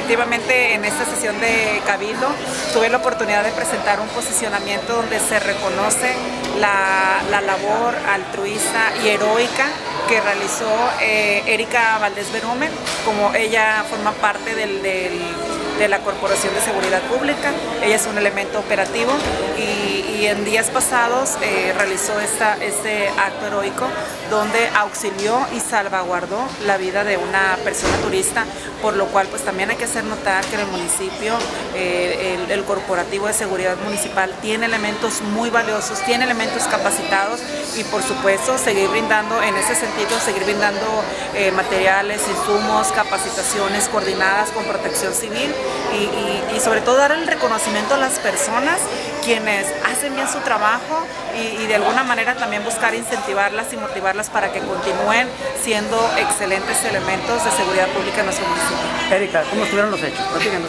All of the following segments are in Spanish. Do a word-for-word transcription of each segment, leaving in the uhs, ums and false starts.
definitivamente en esta sesión de Cabildo tuve la oportunidad de presentar un posicionamiento donde se reconoce la, la labor altruista y heroica que realizó eh, Erika Valdés Berumen, como ella forma parte del, del, de la Corporación de Seguridad Pública. Ella es un elemento operativo y, y en días pasados eh, realizó esta, este acto heroico donde auxilió y salvaguardó la vida de una persona turista, por lo cual pues también hay que hacer notar que en el municipio eh, el, el Corporativo de Seguridad Municipal tiene elementos muy valiosos, tiene elementos capacitados y por supuesto seguir brindando en ese sentido, seguir brindando eh, materiales, insumos, capacitaciones coordinadas con Protección Civil y, y, y sobre todo dar el reconocimiento a las personas quienes hacen bien su trabajo y, y de alguna manera también buscar incentivarlas y motivarlas para que continúen siendo excelentes elementos de seguridad pública en nuestro municipio. Erika, ¿cómo estuvieron los hechos? Platícanos.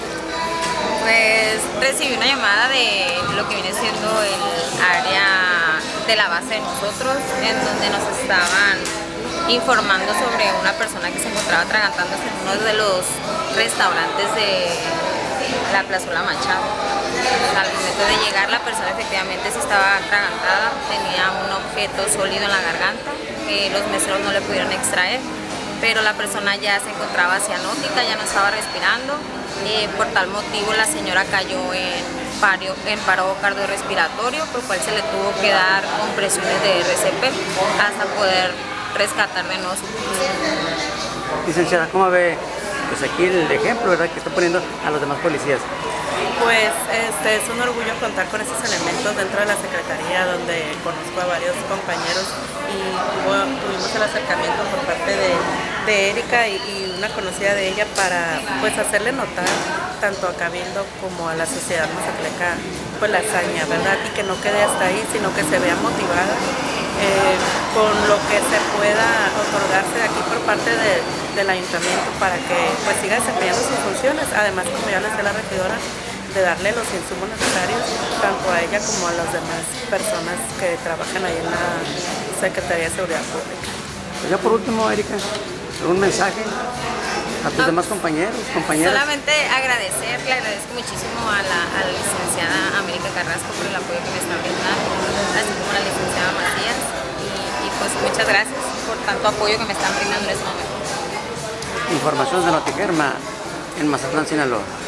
Pues recibí una llamada de lo que viene siendo el área de la base de nosotros, en donde nos estaban informando sobre una persona que se encontraba atragantándose en uno de los restaurantes de la Plazuela Machado. Al momento de llegar, la persona efectivamente se estaba atragantada, tenía un objeto sólido en la garganta que los meseros no le pudieron extraer, pero la persona ya se encontraba cianótica, ya no estaba respirando. Eh, por tal motivo la señora cayó en, pario, en paro cardiorrespiratorio, por lo cual se le tuvo que dar compresiones de R C P hasta poder rescatar de nuevo su pulso. Licenciada, ¿cómo ve pues aquí el ejemplo, verdad, que está poniendo a los demás policías? Pues este, es un orgullo contar con estos elementos dentro de la Secretaría, donde conozco a varios compañeros y tuvo, tuvimos el acercamiento por parte de, de Erika y, y una conocida de ella para pues hacerle notar tanto a Cabildo como a la sociedad mazatleca pues la hazaña, ¿verdad? Y que no quede hasta ahí, sino que se vea motivada eh, con lo que se pueda otorgarse aquí por parte de, del ayuntamiento para que pues siga desempeñando sus funciones, además como ya les decía la regidora, de darle los insumos necesarios tanto a ella como a las demás personas que trabajan ahí en la Secretaría de Seguridad Pública. Pues ya por último, Erika, un mensaje a tus no, demás compañeros, compañeras. Solamente agradecer, le agradezco muchísimo a la, a la licenciada América Carrasco por el apoyo que me está brindando, así como a la licenciada Macías, y, y pues muchas gracias por tanto apoyo que me están brindando en este momento. Información de Notigerma en Mazatlán, Sinaloa.